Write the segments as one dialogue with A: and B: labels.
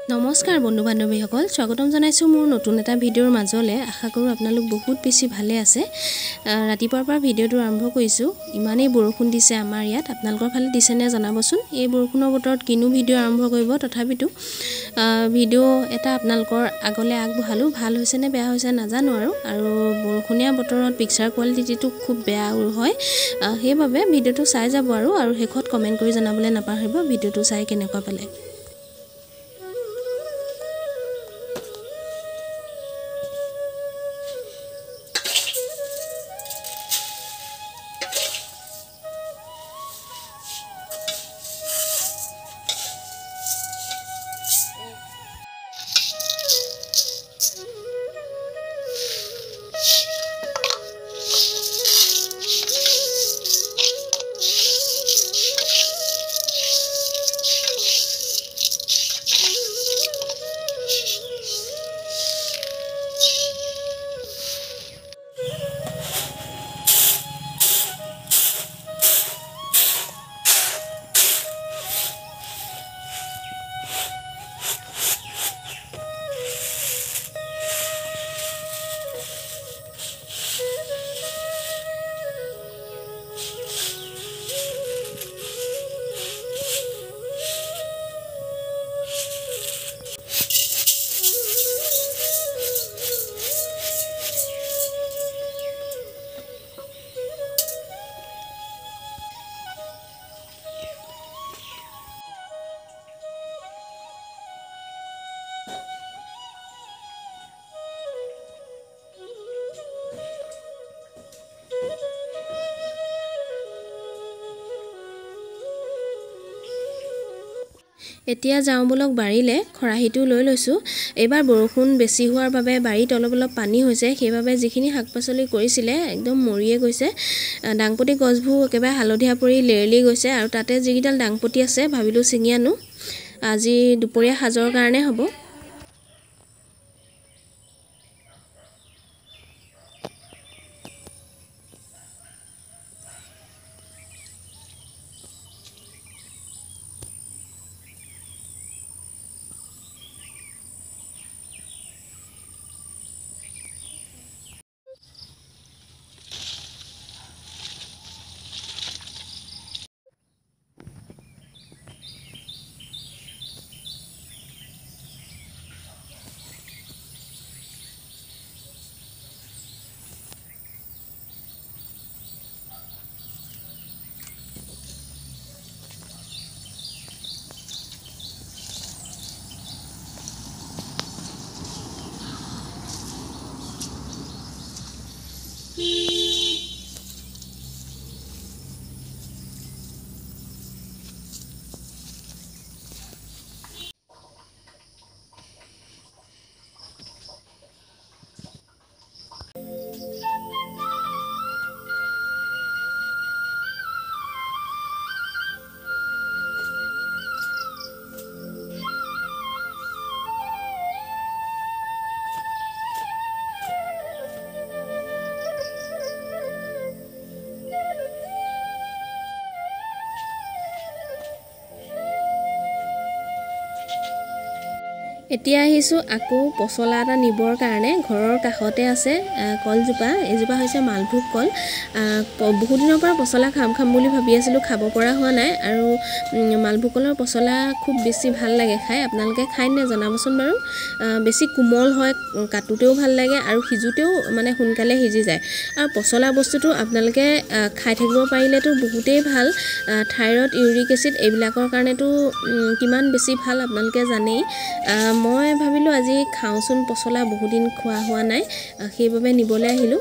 A: নমস্কাৰ বন্ধু বান্ধৱীসকল স্বাগতম জনাইছো মোৰ নতুন এটা ভিডিঅ'ৰ মাজলে আশা কৰো আপোনালোক বহুত বেছি ভালে আছে ৰাতিপুৱাৰ পৰা ভিডিঅ'টো আৰম্ভ কৰিছো ইমানেই বৰষুণ দিছে আমাৰ ইয়াত আপোনালোকৰ ফালে দিছে নে জনাবচোন এই বৰষুণৰ বতৰত কিনো ভিডিঅ' আৰম্ভ কৰিব তথাপিতো ভিডিঅ' এটা আপোনালোকৰ আগলে আগবঢ়ালো ভাল হৈছে নে বেয়া হৈছে নাজানো আৰু বৰষুণীয়া বতৰত পিকচাৰ কোৱালিটিটো খুব বেয়া হয় সেইবাবে ভিডিঅ'টো চাই যাব আৰু শেষত কমেন্ট কৰি জনাবলৈ নাপাহৰিব ভিডিঅ'টো চাই কেনেকুৱা পালে এতিয়া যাওঁ বলক বাৰীলে খৰাহিটো লৈ লৈছো এবাৰ বৰষুণ বেছি হোৱাৰ বাবে বাৰীত অলপ পানী হৈছে সেইবাবে যিখিনি শাকপাচলি কৰিছিলে একদম মৰিয়ে গৈছে ডাংপতি গছবোৰ একেবাৰে হালধীয়া পৰি লেৰেলি গৈছে আৰু তাতে যিকিডাল ডাংপতি আছে ভাবিলো ছিঙি আনো আজি দুপৰীয়া সাজৰ কাৰণে হ'ব এতিয়া আহিছো আকৌ পছলা এটা নিবৰ কাৰণে ঘৰৰ কাষতে আছে কলজোপা এজোপা হৈছে মালভোগ কল বহুত দিনৰ পৰা পছলা খাম বুলি ভাবি আছিলো খাব পৰা হোৱা নাই আৰু মালভোগ কলৰ পছলা খুব বেছি ভাল লাগে খাই আপোনালোকে খাই নে জনাবচোন বাৰু বেছি কোমল হয় কাটোতেও ভাল লাগে আৰু সিজুতেও মানে সোনকালে সিজি যায় আৰু পছলা বস্তুটো আপোনালোকে খাই থাকিব পাৰিলেতো বহুতেই ভাল থাইৰয়ড ইউৰিক এসিড এইবিলাকৰ কাৰণেতো কিমান বেছি ভাল আপোনালোকে জানেই মই ভাবিলো আজি খাওঁচোন পছলা বহুত দিন খোৱা হোৱা নাই সেইবাবে নিবলৈ আহিলো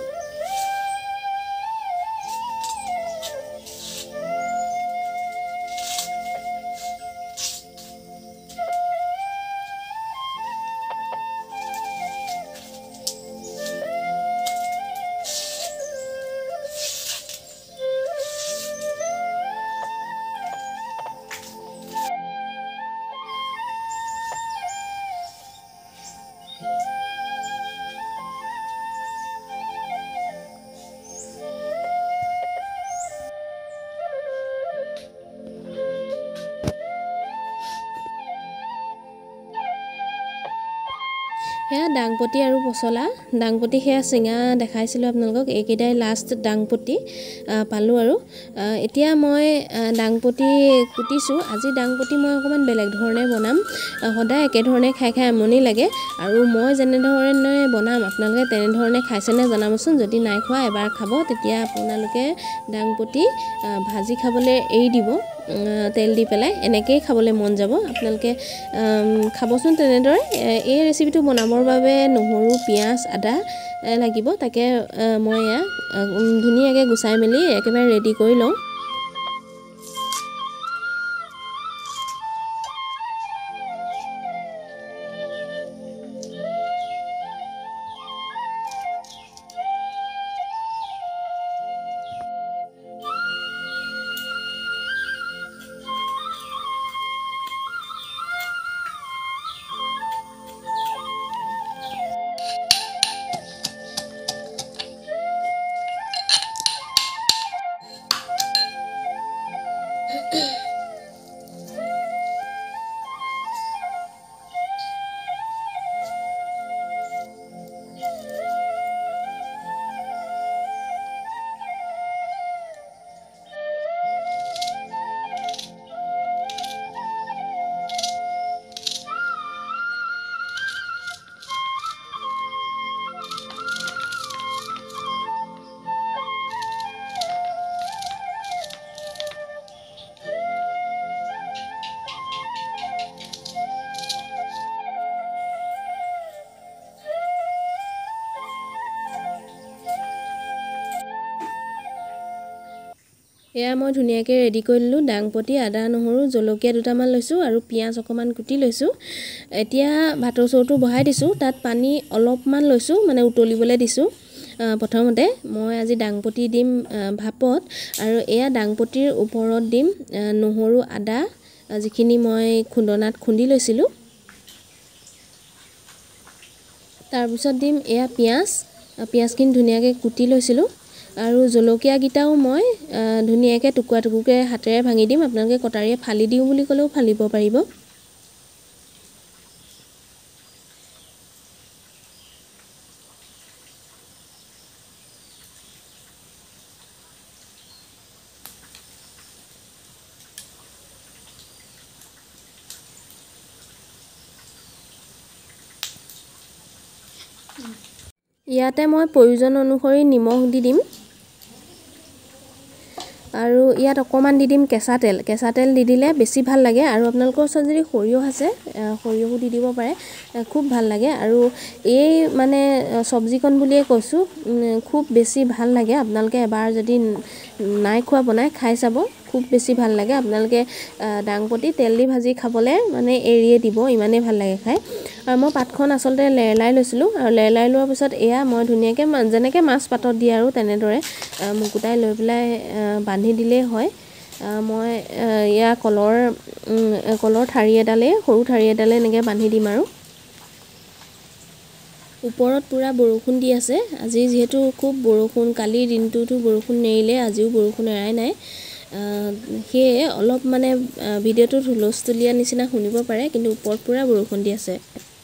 A: সেয়া ডাংপতি আৰু পচলা ডাংপতি সেয়া চিঙা দেখাইছিলোঁ আপোনালোকক এইকেইটাই লাষ্ট ডাংপতি পালোঁ আৰু এতিয়া মই ডাংপতি কুটিছোঁ আজি ডাংপতি মই অকণমান বেলেগ ধৰণে বনাম সদায় একেধৰণে খাই খাই আমনি লাগে আৰু মই যেনেধৰণে বনাম আপোনালোকে তেনেধৰণে খাইছেনে জনাবচোন যদি নাই খোৱা এবাৰ খাব তেতিয়া আপোনালোকে ডাংপতি ভাজি খাবলৈ এৰি দিব তেল দি পেলাই এনেকৈয়ে খাবলৈ মন যাব আপোনালোকে খাবচোন তেনেদৰে এই ৰেচিপিটো বনাবৰ বাবে নহৰু পিঁয়াজ আদা লাগিব তাকে মই এয়া ধুনীয়াকৈ গুচাই মেলি একেবাৰে ৰেডি কৰি লওঁ এয়া মই ধুনীয়াকৈ ৰেডি কৰি দিলোঁ ডাংপতি আদা নহৰু জলকীয়া দুটামান লৈছোঁ আৰু পিঁয়াজ অকণমান কুটি লৈছোঁ এতিয়া ভাতৰ চৰুটো বহাই দিছোঁ তাত পানী অলপমান লৈছোঁ মানে উতলিবলৈ দিছোঁ প্ৰথমতে মই আজি ডাংপতি দিম ভাপত আৰু এয়া ডাংপতিৰ ওপৰত দিম নহৰু আদা যিখিনি মই খুন্দনাত খুন্দি লৈছিলোঁ তাৰপিছত দিম এয়া পিঁয়াজখিনি ধুনীয়াকৈ কুটি লৈছিলোঁ আৰু জলকীয়াকেইটাও মই ধুনীয়াকৈ টুকুৰা টুকুৰকৈ হাতেৰে ভাঙি দিম আপোনালোকে কটাৰীয়ে ফালি দিওঁ বুলি ক'লেও ফালিব পাৰিব ইয়াতে মই প্ৰয়োজন অনুসৰি নিমখ দি দিম আৰু ইয়াত অকণমান দি দিম কেঁচা তেল দি দিলে বেছি ভাল লাগে আৰু আপোনালোকৰ ওচৰত যদি সৰিয়হ আছে সৰিয়হো দি দিব পাৰে খুব ভাল লাগে আৰু এই মানে চব্জিকণ বুলিয়ে কৈছোঁ খুব বেছি ভাল লাগে আপোনালোকে এবাৰ যদি নাই খোৱা বনাই খাই চাব খুব বেছি ভাল লাগে আপোনালোকে ডাংপতি তেল দি ভাজি খাবলৈ মানে এৰিয়ে দিব ইমানেই ভাল লাগে খাই আৰু মই পাতখন আচলতে লেৰলাই লৈছিলোঁ আৰু লেৰলাই লোৱাৰ পিছত এয়া মই ধুনীয়াকৈ যেনেকৈ মাছ পাতত দিয়ে আৰু তেনেদৰে মুকুতাই লৈ পেলাই বান্ধি দিলেই হয় মই এয়া কলৰ ঠাৰি এডালে সৰু ঠাৰি এডালে এনেকৈ বান্ধি দিম আৰু ওপৰত পূৰা বৰষুণ দি আছে আজি যিহেতু খুব বৰষুণ কালিৰ দিনটোতো বৰষুণ নেৰিলে আজিও বৰষুণ এৰাই নাই সেয়ে অলপ মানে ভিডিঅ'টোত হুলস্থুলীয়া নিচিনা শুনিব পাৰে কিন্তু ওপৰত পূৰা বৰষুণ দি আছে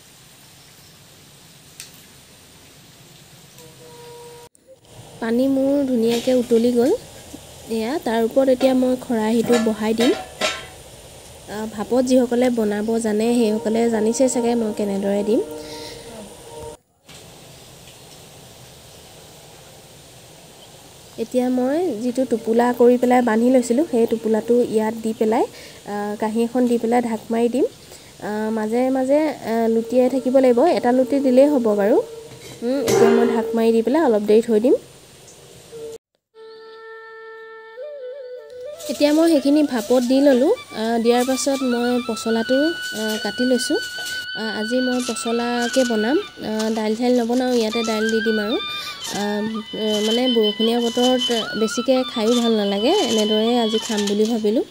A: পানী মোৰ ধুনীয়াকৈ উতলি গ'ল এয়া তাৰ ওপৰত এতিয়া মই খৰাহীটো বহাই দিম ভাপত যিসকলে বনাব জানে সেইসকলে জানিছে চাগে মই কেনেদৰে দিম এতিয়া মই যিটো টোপোলা কৰি পেলাই বান্ধি লৈছিলোঁ সেই টোপোলাটো ইয়াত দি পেলাই কাঁহী এখন দি পেলাই ঢাক মাৰি দিম মাজে মাজে লুটিয়াই থাকিব লাগিব এটা লুটি দিলেই হ'ব বাৰু এতিয়া মই ঢাক মাৰি দি পেলাই অলপ দেৰি থৈ দিম এতিয়া মই সেইখিনি ভাপত দি ল'লোঁ দিয়াৰ পাছত মই পচলাটো কাটি লৈছোঁ আজি মই পচলাকে বনাম দাইল চাইল নবনাওঁ ইয়াতে দাইল দি দিম আৰু মানে বৰষুণীয়া বতৰত বেছিকৈ খায়ো ভাল নালাগে এনেদৰে আজি খাম বুলি ভাবিলোঁ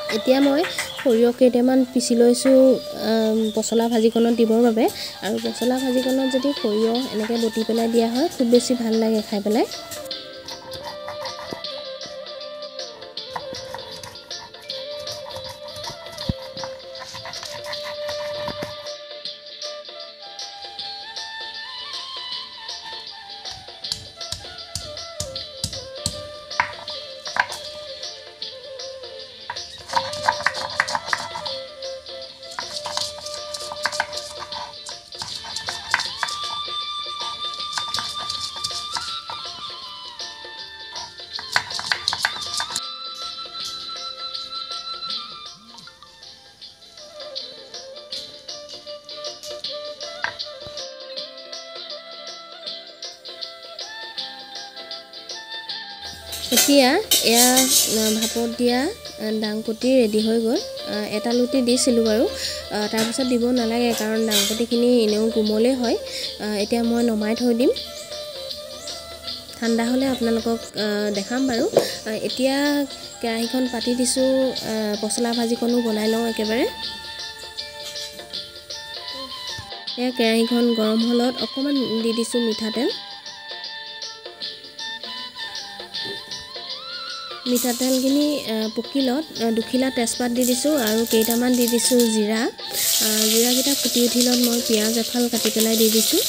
A: এতিয়া মই সৰিয়হ কেইটামান পিচি লৈছোঁ পচলা ভাজিকণত দিবৰ বাবে আৰু পচলা ভাজিকণত যদি সৰিয়হ এনেকৈ বটি পেলাই দিয়া হয় খুব বেছি ভাল লাগে খাই পেলাই এতিয়া এয়া ভাপত দিয়া ডাংপতি ৰেডি হৈ গ'ল এটা লুটি দিছিলোঁ বাৰু তাৰপিছত দিব নালাগে কাৰণ ডাংপতিখিনি এনেও কোমলেই হয় এতিয়া মই নমাই থৈ দিম ঠাণ্ডা হ'লে আপোনালোকক দেখাম বাৰু এতিয়া কেৰাহীখন পাতি দিছোঁ পচলা ভাজিকণো বনাই লওঁ একেবাৰে এয়া কেৰাহীখন গৰম হ'লত অকণমান দি দিছোঁ মিঠাতেল মিঠাতেলখিনি পকিলত দুখিলা তেজপাত দি দিছোঁ আৰু কেইটামান দি দিছোঁ জিৰাকেইটা ফুটি উঠিলত মই পিঁয়াজ এফাল কাটি পেলাই দি দিছোঁ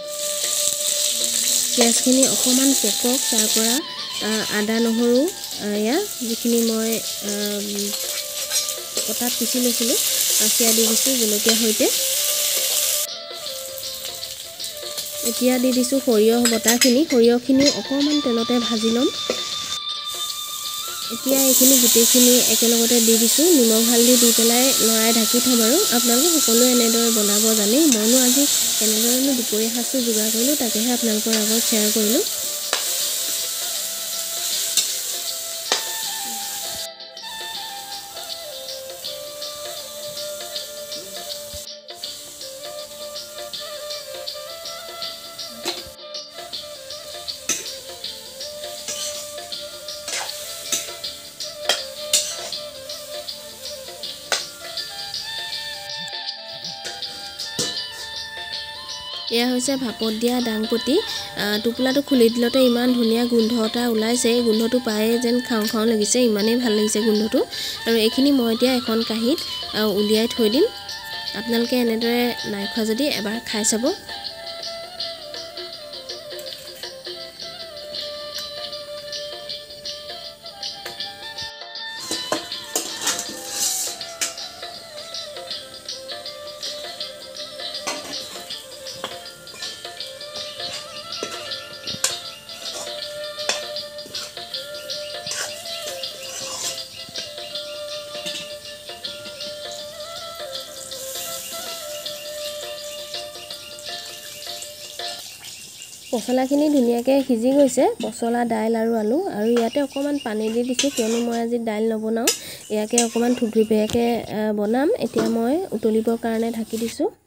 A: পিঁয়াজখিনি অকণমান পকক তাৰ পৰা আদা নহৰু এয়া যিখিনি মই পটাত পিচি লৈছিলোঁ সেয়া দি দিছোঁ জলকীয়াৰ সৈতে এতিয়া দি দিছোঁ সৰিয়হ সৰিয়হখিনি অকণমান তেলতে ভাজি ল'ম এতিয়া এইখিনি গোটেইখিনি একেলগতে দি দিছোঁ নিমখ হালধি দি পেলাই লৰাই ঢাকি থ'ম আৰু আপোনালোকে সকলোৱে এনেদৰে বনাব জানেই মইনো আজি এনেদৰেনো দুপৰীয়া সাঁজটো যোগাৰ কৰিলোঁ তাকেহে আপোনালোকৰ আগত শ্বেয়াৰ কৰিলোঁ এয়া হৈছে ভাপত দিয়া ডাংপতি টোপোলাটো খুলি দিলতে ইমান ধুনীয়া গোন্ধ এটা ওলাইছে এই গোন্ধটো পায়ে যেন খাওঁ খাওঁ লাগিছে ইমানেই ভাল লাগিছে গোন্ধটো আৰু এইখিনি মই এতিয়া এখন কাঁহীত উলিয়াই থৈ দিম আপোনালোকে এনেদৰে নাই খোৱা যদি এবাৰ খাই চাব পচলাখিনি ধুনীয়াকৈ সিজি গৈছে পচলা দাইল আৰু আলু আৰু ইয়াতে অকণমান পানী দি দিছোঁ কিয়নো মই আজি দাইল নবনাওঁ ইয়াকে অকণমান থুপথুপীয়াকৈ বনাম এতিয়া মই উতলিবৰ কাৰণে ঢাকি দিছোঁ